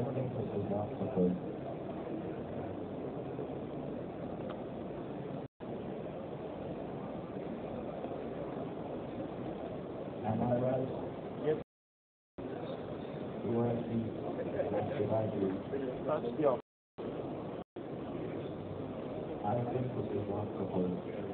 think this is not supposed. Am I right? Yes. What should I do? That's the I think this is not supposed.